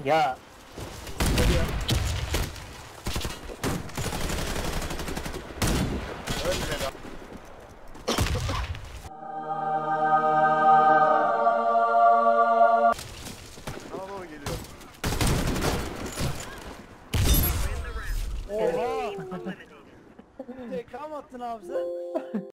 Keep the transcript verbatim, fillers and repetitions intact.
Ya. Ölme lan. Sana doğru geliyor. Oha! Tek kam attın abi sen.